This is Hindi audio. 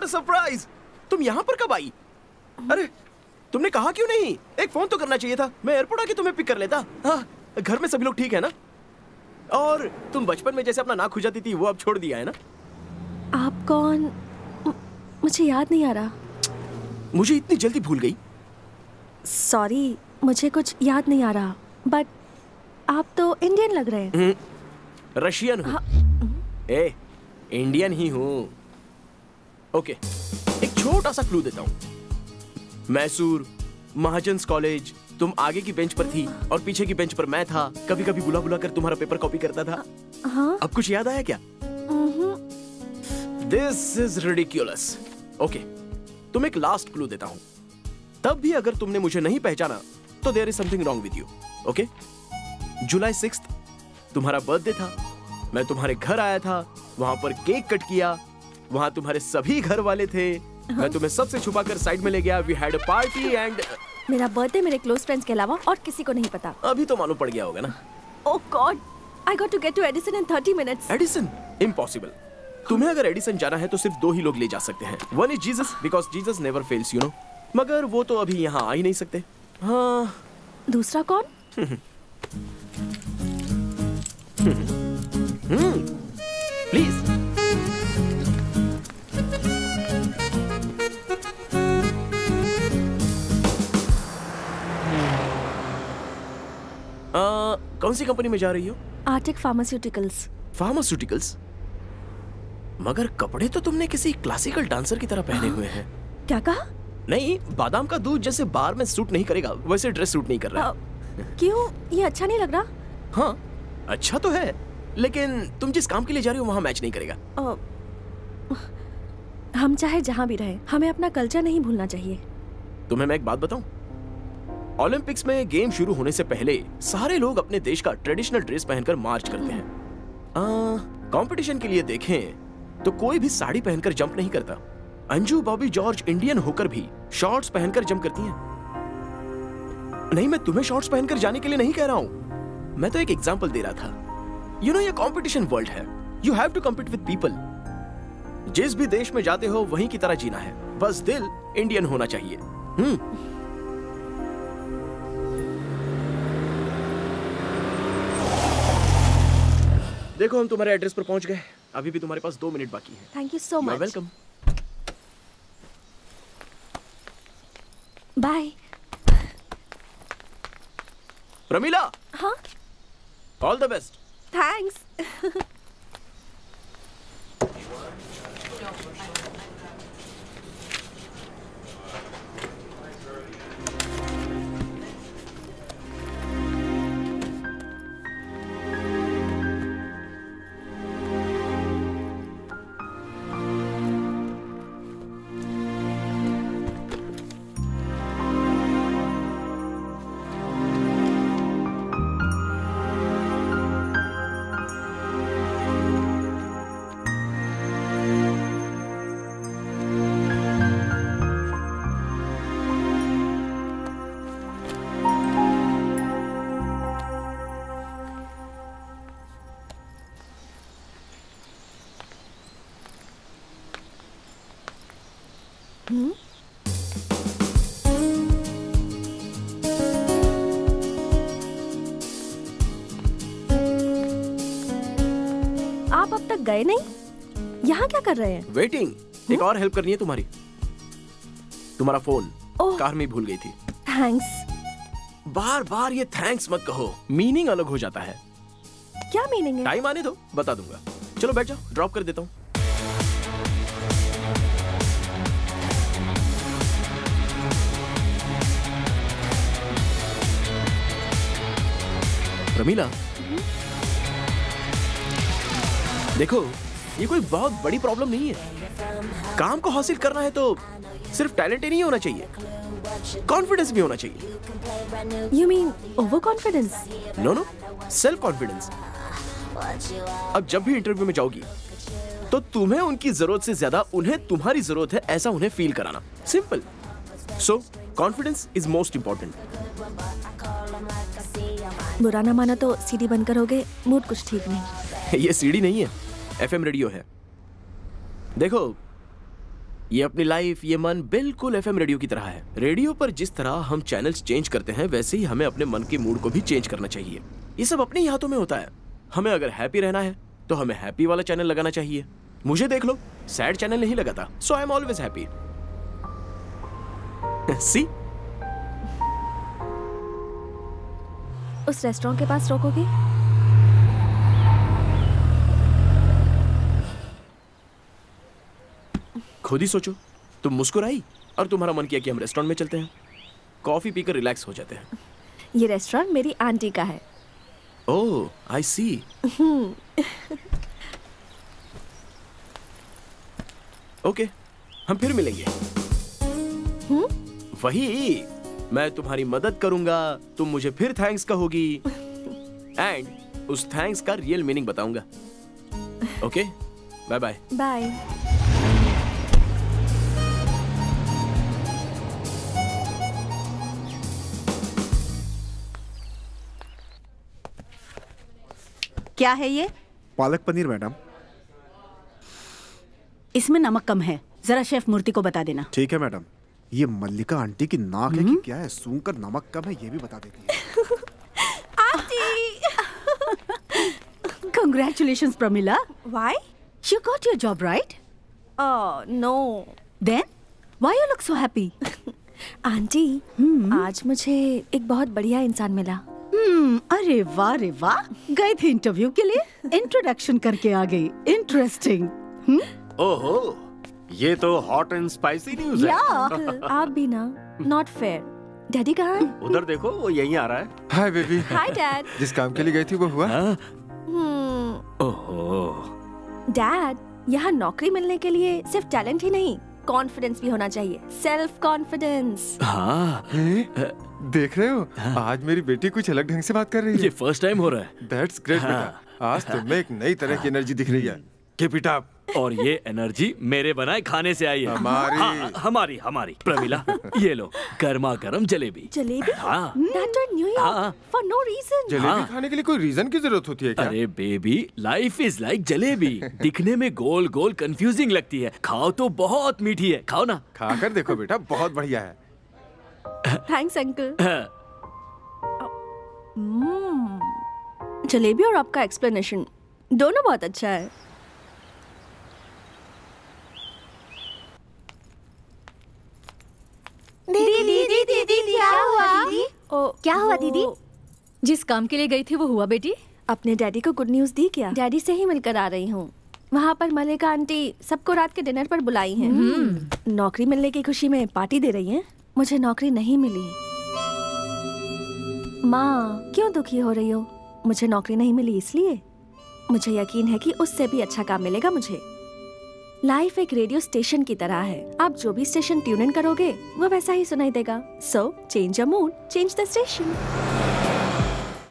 What a surprise! तुम यहाँ पर कब आई? अरे तुमने कहा क्यों नहीं? एक फोन तो करना चाहिए था, मैं एयरपोर्ट आके तुम्हें पिक कर लेता। हाँ, घर में सभी लोग ठीक है ना? और तुम बचपन में जैसे अपना नाक खुजाती थी वो अब छोड़ दिया है ना? आप कौन? मुझे याद नहीं आ रहा। मुझे इतनी जल्दी भूल गई? सॉरी, मुझे कुछ याद नहीं आ रहा, बट आप तो इंडियन लग रहे हैं। रशियन हूँ। ए, इंडियन ही हूँ। ओके, एक छोटा सा क्लू देता हूँ। मैसूर, महाजन्स कॉलेज, तुम आगे की बेंच पर थी और पीछे की बेंच पर मैं था। कभी कभी बुला बुला कर तुम्हारा पेपर कॉपी करता था। हाँ? अब कुछ याद आया क्या? This is ridiculous. ओके, तुम एक लास्ट क्लू देता हूँ। तब भी अगर तुमने मुझे नहीं पहचाना तो there is something wrong with you. Okay, जुलाई 6 तुम्हारा बर्थडे था। मैं तुम्हारे घर आया था, वहां पर केक कट किया, वहां तुम्हारे सभी घर वाले थे। मैं तुम्हें सबसे छुपाकर साइड में ले गया। We had a party and मेरा बर्थडे मेरे क्लोज फ्रेंड्स के अलावा और किसी को नहीं पता। अभी तो मालूम पड़ गया होगा ना? Oh god, I got to get to Edison in 30 minutes. Edison? Impossible. तुम्हें अगर एडिसन जाना है तो सिर्फ 2 ही लोग ले जा सकते हैं। One is Jesus, because Jesus never fails, you know. मगर वो तो अभी यहाँ आ ही नहीं सकते। हाँ। दूसरा कौन? प्लीज। कौन सी कंपनी में जा रही हो? Arctic pharmaceuticals. फार्मास्यूटिकल्स? मगर कपड़े तो तुमने किसी क्लासिकल डांसर की तरह पहने हुए हैं। क्या कहा? नहीं, बादाम का दूध जैसे बार में सूट नहीं करेगा वैसे ड्रेस सूट नहीं कर रहा। क्यों? ये अच्छा नहीं लग रहा? हाँ, अच्छा तो है, लेकिन तुम जिस काम के लिए जा रही हो वहाँ मैच नहीं करेगा। हम चाहे जहाँ भी रहे, हमें अपना कल्चर नहीं भूलना चाहिए। तुम्हें मैं एक बात बताऊं? ओलंपिक्स में गेम शुरू होने से पहले सारे लोग अपने देश का ट्रेडिशनल ड्रेस पहनकर मार्च करते हैं। कंपटीशन के लिए देखें तो कोई भी साड़ी पहनकर जंप नहीं करता। अंजू बॉबी जॉर्ज इंडियन होकर भी शॉर्ट्स पहनकर जंप करती हैं। नहीं, मैं तुम्हें शॉर्ट्स पहनकर जाने के लिए नहीं कह रहा हूं, मैं तो एक एग्जांपल दे रहा था। यू नो, ये कंपटीशन वर्ल्ड है। You have to compete with people. जिस भी देश में जाते हो वहीं की तरह जीना है, बस दिल इंडियन होना चाहिए। देखो, हम तुम्हारे एड्रेस पर पहुंच गए। अभी भी तुम्हारे पास 2 मिनट बाकी है। Thank you so much. Welcome. Bye. Pramila. हाँ? All the best. थैंक्स। आप अब तक गए नहीं? यहाँ क्या कर रहे हैं? वेटिंग। एक और हेल्प करनी है तुम्हारी। तुम्हारा फोन कार में भूल गई थी। थैंक्स। बार बार ये थैंक्स मत कहो, मीनिंग अलग हो जाता है। क्या मीनिंग है? टाइम आने दो, बता दूंगा। चलो बैठ जाओ, ड्रॉप कर देता हूँ। प्रमीला, देखो, ये कोई बहुत बड़ी प्रॉब्लम नहीं है। काम को हासिल करना है तो सिर्फ टैलेंट ही नहीं होना चाहिए, कॉन्फिडेंस भी होना चाहिए। You mean over confidence? No no, self confidence. अब जब भी इंटरव्यू में जाओगी तो तुम्हें उनकी जरूरत से ज्यादा उन्हें तुम्हारी जरूरत है ऐसा उन्हें फील कराना। Simple. So confidence is most important. बुरा ना माना तो सीडी बनकर हो गए, मूड कुछ ठीक नहीं। ये सीडी नहीं है, FM रेडियो है। देखो, ये अपनी लाइफ, ये मन बिल्कुल एफएम रेडियो की तरह है। रेडियो पर जिस तरह हम चैनल्स चेंज करते हैं, वैसे ही हमें अपने मन के मूड को भी चेंज करना चाहिए। ये सब अपने ही हाथों में होता है। हमें अगर हैप्पी रहना है तो हमें हैप्पी वाला चैनल लगाना चाहिए। मुझे देख लो, सैड चैनल नहीं लगाता, so I am always happy. See, उस रेस्टोरेंट के पास रोकोगे? खुद ही सोचो, तुम मुस्कुराई और तुम्हारा मन किया कि हम रेस्टोरेंट में चलते हैं, कॉफी पीकर रिलैक्स हो जाते हैं। ये रेस्टोरेंट मेरी आंटी का है। ओह, आई सी। ओके, हम फिर मिलेंगे। वही, मैं तुम्हारी मदद करूंगा, तुम मुझे फिर थैंक्स कहोगी, एंड उस थैंक्स का रियल मीनिंग बताऊंगा। Okay, bye bye. बाय। क्या है ये? पालक पनीर मैडम। इसमें नमक कम है, जरा शेफ मूर्ति को बता देना। ठीक है मैडम। ये मल्लिका आंटी की नाक है कि क्या है? सूंघकर नमक कम है ये भी बता देती है। Auntie! Congratulations, Pramila. Why? You got your job, right? Oh no. Then, why you look so happy? Auntie, आज मुझे एक बहुत बढ़िया इंसान मिला। अरे वाह रे वाह, गए थे इंटरव्यू के लिए, इंट्रोडक्शन करके आ गई। इंटरेस्टिंग। ओहो, ये तो हॉट एंड स्पाइसी न्यूज़ है। अंकल, आप भी ना, नॉट फेयर। डैडी कहाँ है? उधर देखो, वो यहीं आ रहा है। Hi baby. Hi dad. जिस काम के लिए गई थी वो हुआ? ओहो। डैड, यहाँ नौकरी मिलने के लिए सिर्फ टैलेंट ही नहीं, कॉन्फिडेंस भी होना चाहिए। Self confidence. हाँ, देख रहे हो, आज मेरी बेटी कुछ अलग ढंग से बात कर रही है। ये फर्स्ट टाइम हो रहा है। दैट्स ग्रेट बेटा। आज तुम्हें एक नई तरह की एनर्जी दिख रही है। Keep it up. और ये एनर्जी मेरे बनाए खाने से आई है। हमारी। हाँ, हमारी प्रमिला, ये लो गर्मा गर्म जलेबी। जलेबी? हाँ। That in New York हाँ। for no reason. जलेबी खाने के लिए कोई रीजन की जरूरत होती है क्या? अरे baby, life is like jalebi. दिखने में गोल गोल कंफ्यूजिंग लगती है, खाओ तो बहुत मीठी है। खाओ ना। खाकर देखो बेटा, बहुत बढ़िया है। Thanks uncle. जलेबी और आपका एक्सप्लेनेशन दोनों बहुत अच्छा है। दीदी क्या हुआ? क्या हुआ दीदी? जिस काम के लिए गई थी वो हुआ बेटी? अपने डैडी को गुड न्यूज दी क्या? डैडी से ही मिलकर आ रही हूँ। वहाँ पर मलिका आंटी सबको रात के डिनर पर बुलाई हैं। नौकरी मिलने की खुशी में पार्टी दे रही हैं। मुझे नौकरी नहीं मिली। माँ, क्यों दुखी हो रही हो? मुझे नौकरी नहीं मिली इसलिए? मुझे यकीन है कि उससे भी अच्छा काम मिलेगा मुझे। लाइफ एक रेडियो स्टेशन की तरह है। आप जो भी स्टेशन ट्यून इन करोगे वो वैसा ही सुनाई देगा। So change your mood, change the station.